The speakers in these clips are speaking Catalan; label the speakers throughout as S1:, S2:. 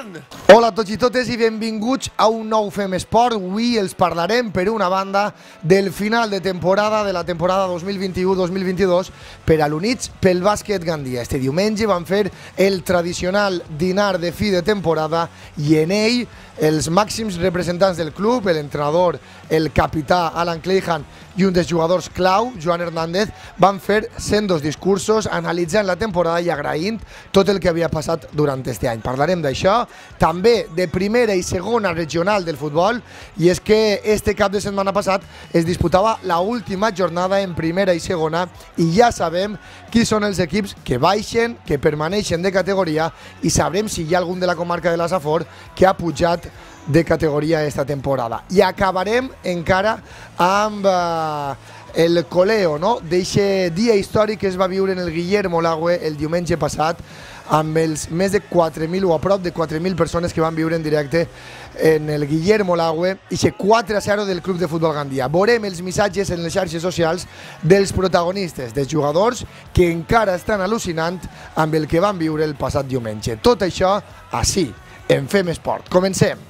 S1: Hola a tots i totes i benvinguts a un nou Fem Esport. Avui els parlarem, per una banda, del final de temporada de la temporada 2021-2022 per a l'Units pel Bàsquet Gandia. Este diumenge van fer el tradicional dinar de fi de temporada i en ell els màxims representants del club, l'entrenador, el capità Alan Clayhan i un dels jugadors clau, Joan Hernández, van fer sendos discursos analitzant la temporada i agraint tot el que havia passat durant este any. Parlarem d'això, també de primera i segona regional del futbol, i és que este cap de setmana passat es disputava la última jornada en primera i segona i ja sabem qui són els equips que baixen, que permaneixen de categoria, i sabrem si hi ha algun de la comarca de la Safor que ha pujat de categoria esta temporada. I acabarem encara amb el coleo, no?, d'eixe dia històric que es va viure en el Guillermo Lagüe el diumenge passat, amb els més de 4.000 o a prop de 4.000 persones que van viure en directe en el Guillermo Lagüe, ixe 4-0 del Club de Futbol Gandia. Veurem els missatges en les xarxes socials dels protagonistes, dels jugadors que encara estan al·lucinant amb el que van viure el passat diumenge. Tot això ací, en Fem Esport. Comencem!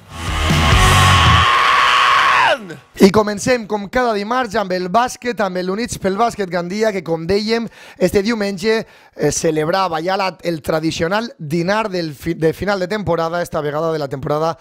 S1: I comencem, com cada dimarts, amb el bàsquet, amb l'Units pel Bàsquet Gandia, que, com dèiem, este diumenge celebrava ja el tradicional dinar de final de temporada, esta vegada de la temporada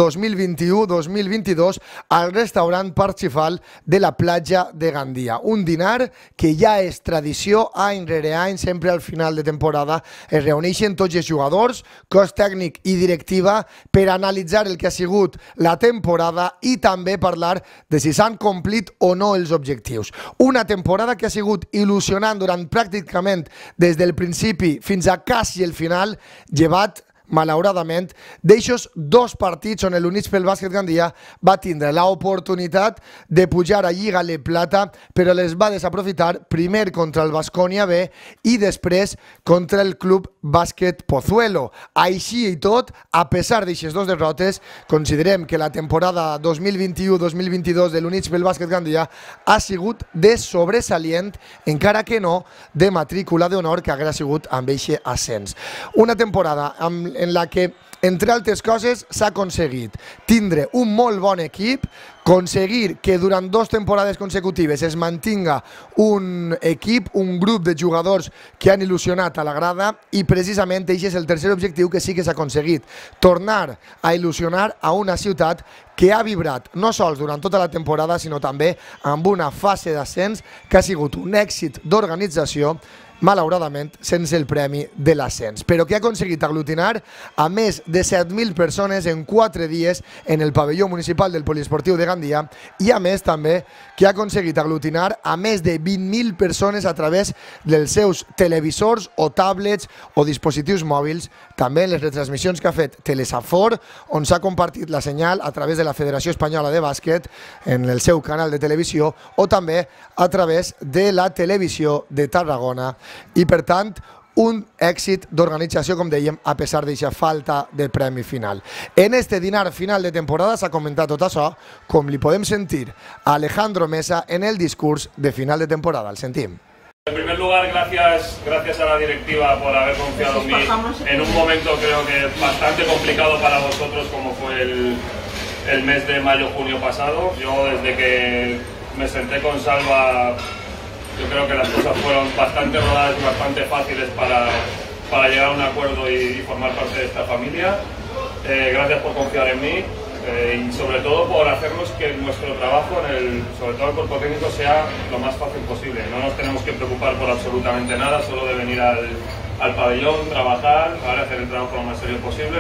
S1: 2021-2022, al restaurant Parsifal de la platja de Gandia. Un dinar que ja és tradició any rere any, sempre al final de temporada es reuneixen tots els jugadors, cos tècnic i directiva, per analitzar el que ha sigut la temporada i també parlar de si s'han complit o no els objectius. Una temporada que ha sigut il·lusionant durant pràcticament des del principi fins a quasi el final, llevat, malauradament, d'eixos dos partits on l'Units pel Bàsquet Gandia va tindre l'oportunitat de pujar a Lliga Le Plata, però les va desaprofitar, primer contra el Baskonia B i després contra el Club Bàsquet Pozuelo. Així i tot, a pesar d'eixes dos derrotes, considerem que la temporada 2021-2022 de l'Units pel Bàsquet Gandia ha sigut de sobresalient, encara que no de matrícula d'honor, que haguera sigut amb eixe ascens. Una temporada en la que, entre altres coses, s'ha aconseguit tindre un molt bon equip, aconseguir que durant 2 temporades consecutives es mantinga un equip, un grup de jugadors que han il·lusionat a la grada, i precisament aquest és el tercer objectiu que sí que s'ha aconseguit, tornar a il·lusionar a una ciutat que ha vibrat no sols durant tota la temporada, sinó també amb una fase d'ascens que ha sigut un èxit d'organització, malauradament sense el premi de l'ascens, però que ha aconseguit aglutinar a més de 7.000 persones en 4 dies en el pavelló municipal del Poliesportiu de Gandia, i a més també que ha aconseguit aglutinar a més de 20.000 persones a través dels seus televisors o tablets o dispositius mòbils, també en les retransmissions que ha fet Telesafor, on s'ha compartit la senyal a través de la Federació Espanyola de Bàsquet en el seu canal de televisió, o també a través de la televisió de Tarragona. I, per tant, un èxit d'organització, com dèiem, a pesar d'aquesta falta de premi final. En este dinar final de temporada s'ha comentat tot això, com li podem sentir a Alejandro Mesa en el discurs de final de temporada. El sentim.
S2: En primer lugar, gracias a la directiva por haber confiado en mí en un momento, creo que bastante complicado para vosotros, como fue el mes de mayo-junio pasado. Yo, desde que me senté con Salva, yo creo que las cosas fueron bastante rodadas y bastante fáciles para llegar a un acuerdo y formar parte de esta familia. Gracias por confiar en mí y sobre todo por hacernos que nuestro trabajo, sobre todo el cuerpo técnico, sea lo más fácil posible. No nos tenemos que preocupar por absolutamente nada, solo de venir al pabellón, trabajar, ahora hacer el trabajo lo más serio posible,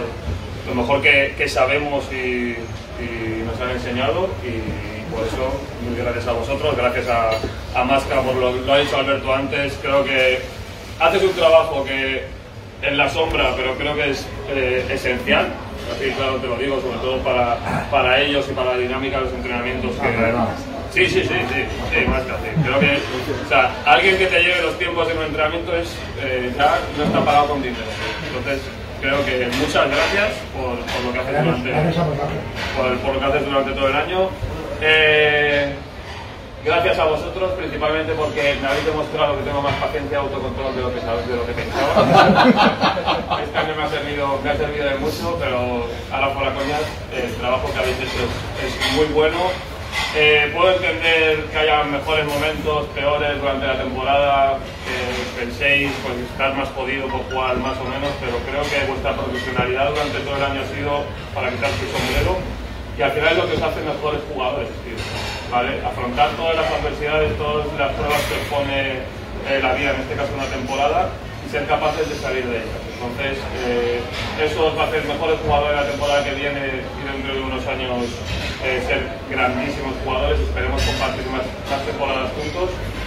S2: lo mejor que sabemos y nos han enseñado, y por eso, muy gracias a vosotros, gracias a Masca, por lo ha dicho Alberto antes. Creo que haces un trabajo que en la sombra, pero creo que es esencial, así claro te lo digo, sobre todo para ellos y para la dinámica de los entrenamientos. Sí, Masca, sí. Creo que, o sea, alguien que te lleve los tiempos de un entrenamiento ya no está pagado con dinero. Entonces, creo que muchas gracias por lo que haces por lo que haces durante todo el año. gracias a vosotros, principalmente porque me habéis demostrado que tengo más paciencia y autocontrol de lo que sabéis, de lo que pensaba. Este año me ha servido de mucho, pero ahora fuera coñas, el trabajo que habéis hecho es muy bueno. Puedo entender que haya mejores momentos, peores durante la temporada, que penséis pues, estar más jodido por jugar más o menos, pero creo que vuestra profesionalidad durante todo el año ha sido para quitarse el sombrero y al final es lo que os hace mejores jugadores, tío, ¿vale? Afrontar todas las adversidades, todas las pruebas que os pone la vida, en este caso una temporada, y ser capaces de salir de ellas. Entonces, eso os va a hacer mejores jugadores la temporada que viene y dentro de unos años ser grandísimos jugadores. Esperemos compartir más temporadas juntos.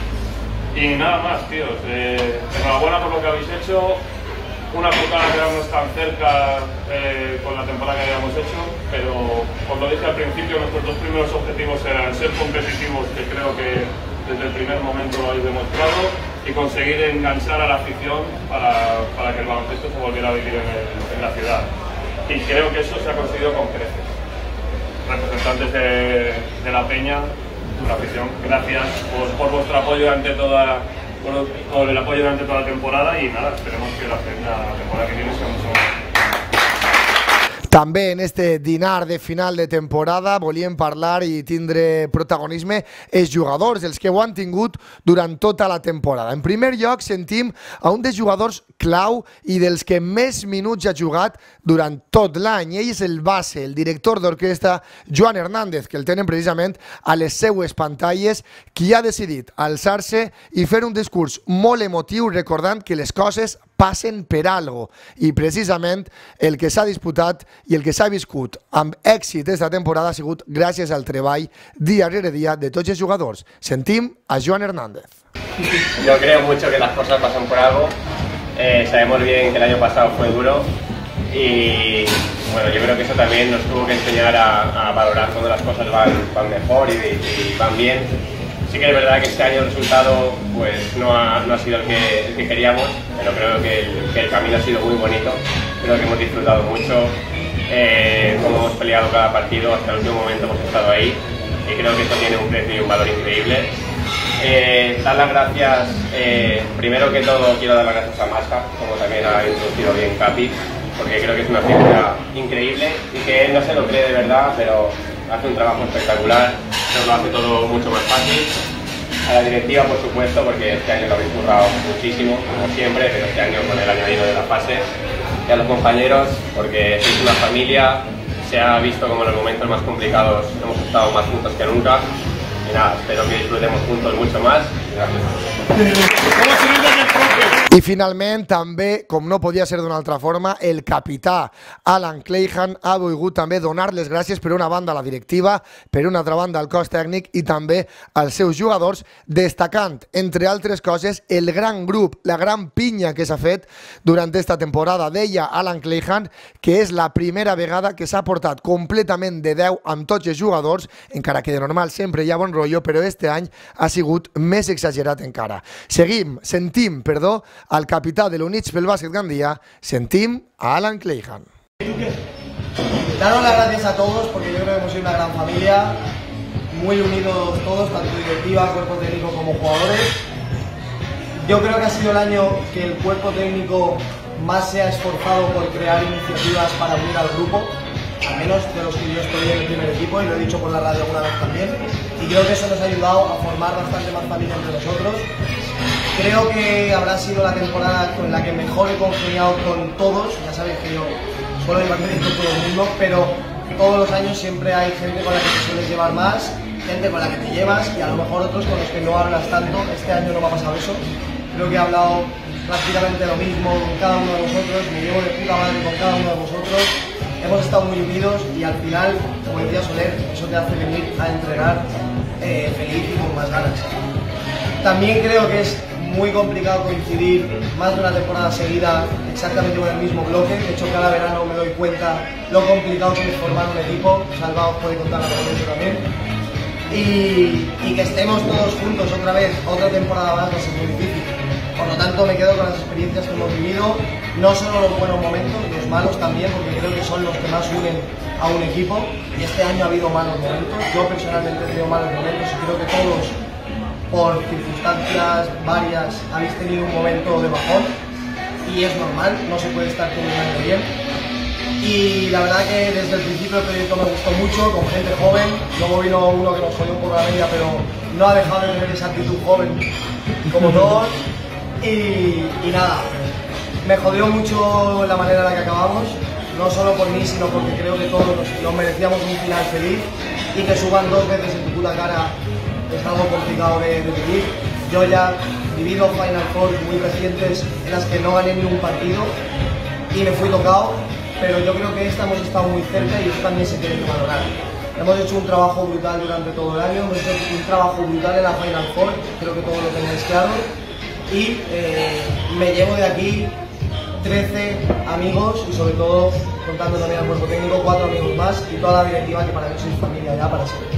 S2: Y nada más, tíos. Enhorabuena por lo que habéis hecho. Una putada quedarnos tan cerca con la temporada que habíamos hecho, pero como lo dije al principio, nuestros dos primeros objetivos eran ser competitivos, que creo que desde el primer momento lo habéis demostrado, y conseguir enganchar a la afición para que el baloncesto se volviera a vivir en la ciudad. Y creo que eso se ha conseguido con creces. Representantes de la Peña, la afición, gracias por vuestro apoyo durante por el apoyo durante toda la temporada y nada, esperemos que la temporada que viene sea mucho más.
S1: També en este dinar de final de temporada volíem parlar i tindre protagonisme els jugadors, els que ho han tingut durant tota la temporada. En primer lloc sentim a un dels jugadors clau i dels que més minuts ha jugat durant tot l'any. Ell és el base, el director d'orquestra Joan Hernández, que el tenen precisament a les seues pantalles, qui ha decidit alçar-se i fer un discurs molt emotiu recordant que les coses passen per algo i precisament el que s'ha disputat i el que s'ha viscut amb èxit esta temporada ha sigut gràcies al treball dia rere dia de tots els jugadors. Sentim a Joan Hernández.
S3: Yo creo mucho que las cosas pasan por algo. Sabemos bien que el año pasado fue duro y bueno, yo creo que eso también nos tuvo que enseñar a valorar cuando las cosas van mejor y van bien. Sí que es verdad que este año el resultado pues no ha sido el que queríamos, pero creo que el camino ha sido muy bonito. Creo que hemos disfrutado mucho, como hemos peleado cada partido, hasta el último momento hemos estado ahí y creo que esto tiene un precio y un valor increíble. Dar las gracias, primero que todo quiero dar las gracias a Masca, como también ha introducido bien Capi, porque creo que es una figura increíble y que él no se lo cree de verdad, pero hace un trabajo espectacular, nos lo hace todo mucho más fácil. A la directiva, por supuesto, porque este año lo habéis currado muchísimo, como siempre, pero este año con el añadido de la fase. Y a los compañeros, porque sois una familia, se ha visto como en los momentos más complicados hemos estado más juntos que nunca. Y nada, espero que disfrutemos juntos mucho más. Gracias.
S1: I finalment també, com no podia ser d'una altra forma, el capità Alan Clayhan ha volgut també donar les gràcies per una banda a la directiva, per una altra banda al cos tècnic i també als seus jugadors, destacant, entre altres coses, el gran grup, la gran pinya que s'ha fet durant esta temporada. Deia Alan Clayhan que és la primera vegada que s'ha portat completament de 10 amb tots els jugadors, encara que de normal sempre hi ha bon rotllo, però este any ha sigut més exagerat encara. Sentim, al capitán de l'Units pel Bàsquet Gandia, sentim a Alan Clayhan.
S4: Daros las gracias a todos porque yo creo que hemos sido una gran familia, muy unidos todos, tanto directiva, cuerpo técnico como jugadores. Yo creo que ha sido el año que el cuerpo técnico más se ha esforzado por crear iniciativas para unir al grupo, al menos de los que yo estoy en el primer equipo, y lo he dicho por la radio alguna vez también, y creo que eso nos ha ayudado a formar bastante más familia entre nosotros. Creo que habrá sido la temporada con la que mejor he congeniado con todos. Ya sabéis que yo suelo llevarme bien con todo el mundo, pero todos los años siempre hay gente con la que te sueles llevar más, gente con la que te llevas y a lo mejor otros con los que no hablas tanto. Este año no me ha pasado eso. Creo que he hablado prácticamente lo mismo con cada uno de vosotros, me llevo de puta madre con cada uno de vosotros. Hemos estado muy unidos y al final, como decía Soler, eso te hace venir a entrenar feliz y con más ganas. También creo que es muy complicado coincidir más de una temporada seguida exactamente con el mismo bloque. De hecho, cada verano me doy cuenta lo complicado que es formar un equipo. Salva os puede contar algo de eso también. Y que estemos todos juntos otra vez, otra temporada más, va a ser muy difícil. Por lo tanto, me quedo con las experiencias que hemos vivido, no solo los buenos momentos, los malos también, porque creo que son los que más unen a un equipo. Y este año ha habido malos momentos. Yo personalmente he tenido malos momentos y creo que todos por circunstancias varias habéis tenido un momento de bajón y es normal, no se puede estar todo el año bien. Y la verdad que desde el principio el proyecto me gustó mucho, con gente joven. Luego vino uno que nos jodió un poco la media, pero no ha dejado de tener esa actitud joven como todos. Y nada, me jodió mucho la manera en la que acabamos, no solo por mí, sino porque creo que todos nos merecíamos un final feliz, y que suban 2 veces en tu puta cara es algo complicado de vivir. Yo ya he vivido Final Four muy recientes en las que no gané ni un partido y me fui tocado, pero yo creo que esta hemos estado muy cerca y eso también se tiene que valorar. Hemos hecho un trabajo brutal durante todo el año, hemos hecho un trabajo brutal en la Final Four, creo que todos lo tenéis claro, y me llevo de aquí 13 amigos y sobre todo, contando también al cuerpo técnico, 4 amigos más y toda la directiva que para mí sois familia ya para siempre.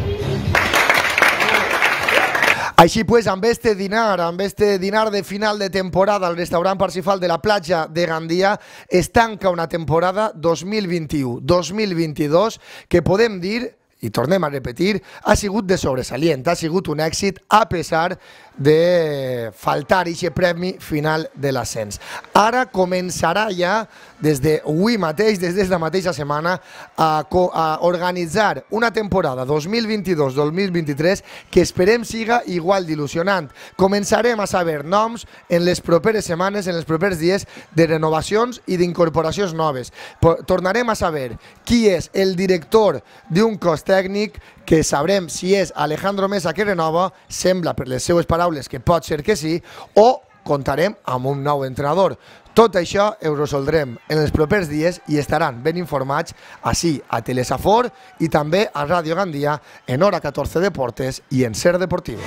S1: Així pues, amb este dinar de final de temporada al restaurant Parsifal de la platja de Gandia es tanca una temporada 2021-2022 que podem dir, i tornem a repetir, ha sigut de sobresalient, ha sigut un èxit a pesar de faltar aquest premi final de l'ascens. Ara començarà ja des d'avui mateix, des de la mateixa setmana, a organitzar una temporada 2022-2023 que esperem siga igual d'il·lusionant. Començarem a saber noms en les properes setmanes, en els propers dies, de renovacions i d'incorporacions noves. Tornarem a saber qui és el director d'un cos tècnic, que sabrem si és Alejandro Mesa que renova, sembla per les seues paraules que pot ser que sí, o comptarem amb un nou entrenador. Tot això ho resoldrem en els propers dies i estaran ben informats així a Telesafor i també a Ràdio Gandia en Hora 14 Deportes i en Ser Deportivo.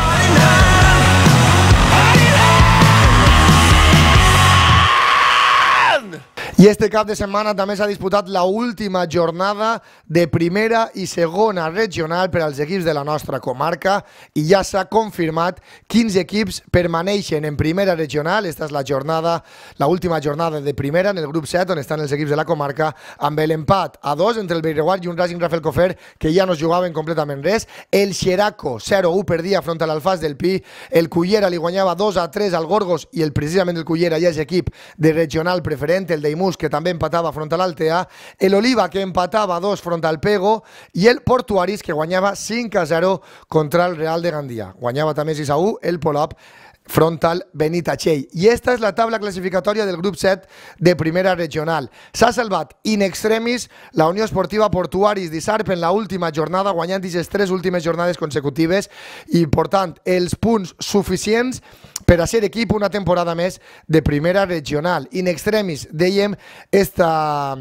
S1: I este cap de setmana també s'ha disputat la última jornada de primera i segona regional per als equips de la nostra comarca i ja s'ha confirmat quins equips permaneixen en primera regional. Esta és la última jornada de primera en el grup 7 on estan els equips de la comarca amb l'empat a 2 entre el Bellreguard i un Racing Rafael Cofer que ja no jugaven completament res. El Xeraco 0-1 perdia front a l'Alfàs del Pi, el Cullera li guanyava 2-3 al Gorgos i precisament el Cullera ja és equip de regional preferent, el Deimus que també empatava front a l'Altea, l'Oliva que empatava 2 front al Pego i el Portuaris que guanyava 5-0 contra el Real de Gandia. Guanyava també 6-1 el Polop front al Benitatxell. I esta és la taula classificatòria del grup 7 de primera regional. S'ha salvat in extremis la Unió Esportiva Portuaris d'Isarp en l'última jornada, guanyant aquestes 3 últimes jornades consecutives i, per tant, els punts suficients per a ser equip una temporada més de primera regional. In extremis, dèiem, esta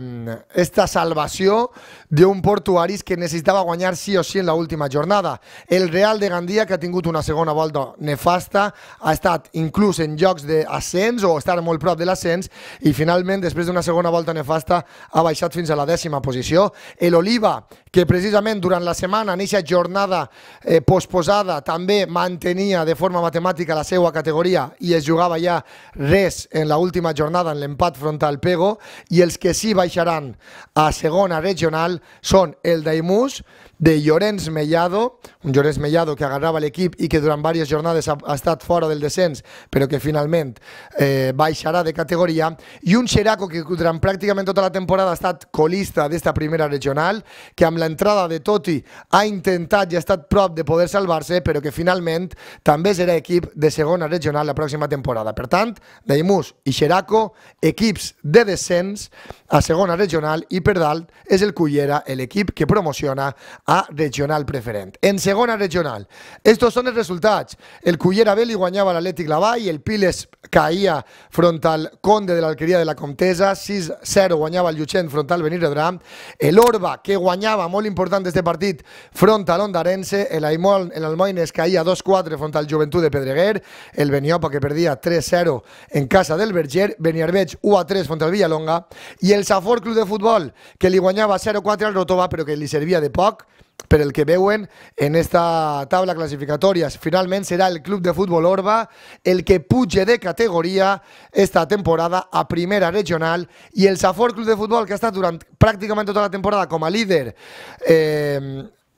S1: salvació d'un Portuaris que necessitava guanyar sí o sí en l'última jornada. El Real de Gandia, que ha tingut una segona volta nefasta, ha estat inclús en jocs d'ascens o estar molt prop de l'ascens i finalment, després d'una segona volta nefasta, ha baixat fins a la 10ª posició. L'Oliva, que precisament durant la setmana, en aquesta jornada posposada, també mantenia de forma matemàtica la seva categoria i es jugava ja res en l'última jornada en l'empat front al Pego, i els que sí baixaran a segona regional són el Daimus de Llorenç Mellado, un Llorenç Mellado que agarrava l'equip i que durant diverses jornades ha estat fora del descens, però que finalment baixarà de categoria, i un Xeraco que durant pràcticament tota la temporada ha estat colista d'esta primera regional, que amb l'entrada de Toti ha intentat i ha estat prop de poder salvar-se, però que finalment també serà equip de segona regional la pròxima temporada. Per tant, Daimus i Xeraco, equips de descens a segona regional, i per dalt és el Cullera, l'equip que promociona a regional preferent. En segona regional, estos són els resultats. El Cullera B li guanyava l'Atlètic Lavall, el Piles caïa front al Conde de l'Alqueria de la Comtesa, 6-0 guanyava el Llutxent front al Benirredrà, l'Orba que guanyava, molt important este partit, front a l'Ondarense, l'Almoines caïa 2-4 front al Joventut de Pedreguer, el Beniopa que perdia 3-0 en casa del Verger, Beniarbeig 1-3 front al Villalonga, i el Safor Club de Futbol que li guanyava 0-4 al Rotova però que li servia de poc. Per el que veuen en esta taula classificatòria, finalment serà el Club de Futbol Orba el que puja de categoria esta temporada a primera regional, i el Safor Club de Futbol, que ha estat durant pràcticament tota la temporada com a líder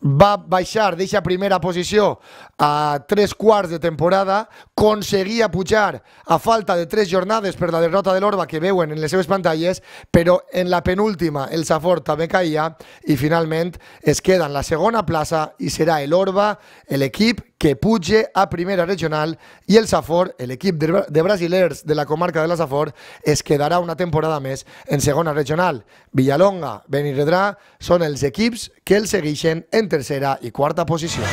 S1: va baixar d'eixa primera posició a 3/4 de temporada, aconseguia pujar a falta de 3 jornades per la derrota de l'Orba que veuen en les seves pantalles, però en la penúltima el Safor també caia i finalment es queda en la segona plaça i serà l'Orba l'equip que puge a primera regional i el Safor, l'equip de brasilers de la comarca de la Safor, es quedarà una temporada més en segona regional. Villalonga, Benirredrà són els equips que el segueixen en tercera i quarta posició.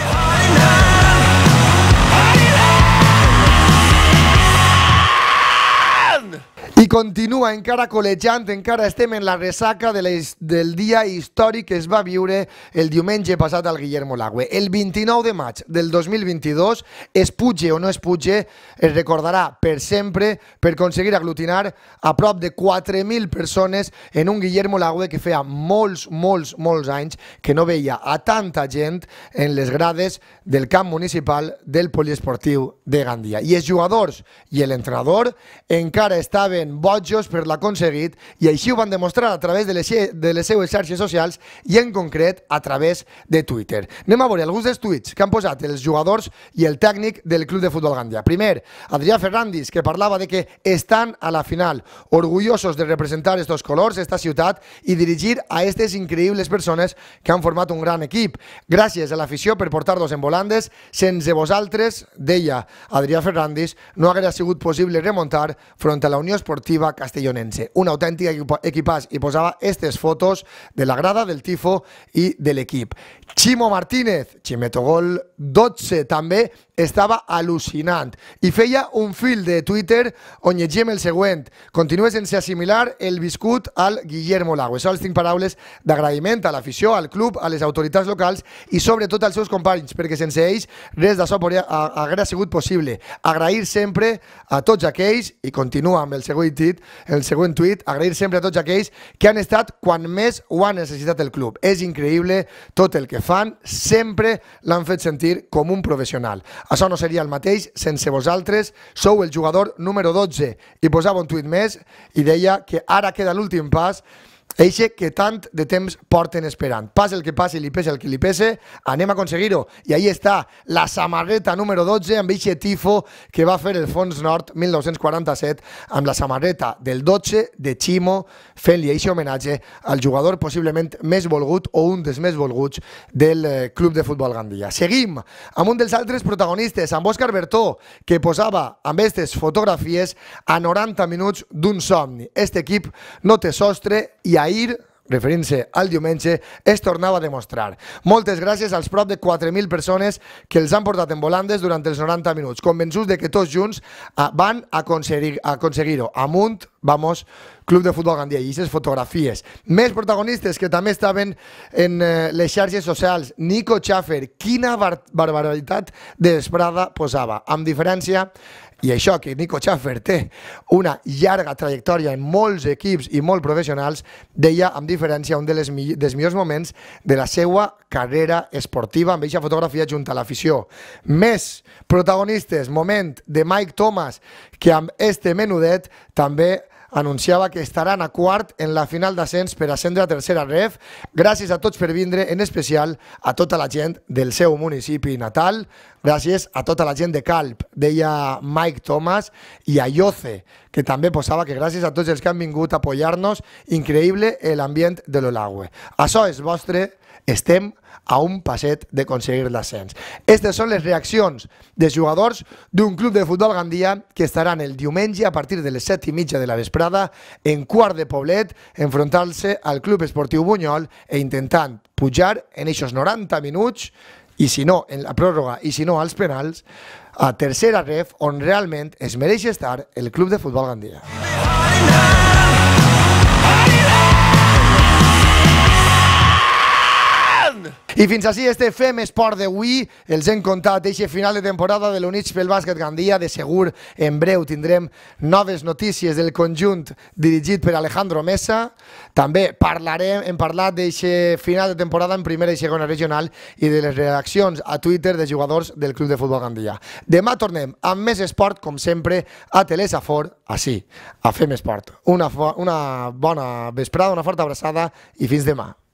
S1: I continua encara col·legiant, encara estem en la ressaca del dia històric que es va viure el diumenge passat al Guillermo Lagüe. El 29 de maig del 2022, es puge o no es puge, es recordarà per sempre per aconseguir aglutinar a prop de 4.000 persones en un Guillermo Lagüe que feia molts anys que no veia a tanta gent en les grades del camp municipal del poliesportiu de Gandia. I els jugadors i l'entrenador encara estaven bojos per l'aconseguit i així ho van demostrar a través de les seues xarxes socials i en concret a través de Twitter. Anem a veure alguns dels tuits que han posat els jugadors i el tècnic del Club de Futbol Gandia. Primer, Adrià Ferrandis, que parlava de que estan a la final, orgullosos de representar estos colors, esta ciutat i dirigir a aquestes increïbles persones que han format un gran equip. Gràcies a l'afició per portar-los en volandes. Sense vosaltres, deia Adrià Ferrandis, no haguera sigut possible remuntar front a la Unió Esportiva Castellonense. Un autèntic equipàs i posava aquestes fotos de la grada, del tifo i de l'equip. Chimo Martínez, Chimetogol 12, també estava al·lucinant i feia un fil de Twitter on llegim el següent: continua sense assimilar el viscut al Guillermo Lagüe. Sols tinc paraules d'agraïment a l'afició, al club, a les autoritats locals i sobretot als seus companys, perquè sense ells res d'això hauria sigut possible. Agrair sempre a tots aquells, i continua amb el següent tuit, agrair sempre a tots aquells que han estat quan més ho ha necessitat el club. És increïble tot el que fan, sempre l'han fet sentir com un professional. Això no seria el mateix sense vosaltres, sou el jugador número 12. I posava un tuit més i deia que ara queda l'últim pas, eixe que tant de temps porten esperant. Pas el que passi, li pese el que li pese, anem a aconseguir-ho. I ahí està la samarreta número 12 amb eixe tifo que va fer el Fons Nord 1947 amb la samarreta del 12 de Chimo, fent-li eixe homenatge al jugador possiblement més volgut o un dels més volguts del Club de Futbol Gandia. Seguim amb un dels altres protagonistes, amb Òscar Bertó, que posava amb aquestes fotografies a 90 minuts d'un somni. Este equip no té sostre i ahir, referint-se al diumenge, es tornava a demostrar. Moltes gràcies als prop de 4.000 persones que els han portat en volandes durant els 90 minuts, convençuts de que tots junts van aconseguir-ho. Amunt, vamos, Club de Futbol Gandia. I aquestes fotografies. Més protagonistes que també estaven en les xarxes socials. Nico Schaffer, quina barbaritat de vesprada posava. Amb diferència, i això que Nico Schaffer té una llarga trajectòria en molts equips i molt professionals, deia amb diferència un dels millors moments de la seva carrera esportiva amb aquesta fotografia junt a l'afició. Més protagonistes, moment de Mike Thomas, que amb este menudet també anunciava que estaran a quart en la final d'ascens per ascendre a tercera ref. Gràcies a tots per vindre, en especial a tota la gent del seu municipi natal, gràcies a tota la gent de Calp, deia Mike Thomas, i a Yoce, que també posava que gràcies a tots els que han vingut a apoyar-nos, increïble l'ambient de l'Olagüe. Això és vostre, estem a un passet d'aconseguir l'ascens. Aquestes són les reaccions dels jugadors d'un Club de Futbol Gandia que estaran el diumenge a partir de les 7:30 de la vesprada en Quart de Poblet, enfrontant-se al Club Esportiu Bunyol e intentant pujar en aquests 90 minuts, i si no en la pròrroga i si no als penals, a tercera ref on realment es mereix estar el Club de Futbol Gandia. I fins així este Fem Esport d'avui. Els hem contat aquest final de temporada de l'Units pel Bàsquet Gandia. De segur en breu tindrem noves notícies del conjunt dirigit per Alejandro Mesa. També hem parlat d'aquest final de temporada en primera i segona regional i de les reaccions a Twitter de jugadors del Club de Futbol Gandia. Demà tornem amb més esport, com sempre, a Telesafor, així, a Fem Esport. Una bona vesprada, una forta abraçada i fins demà.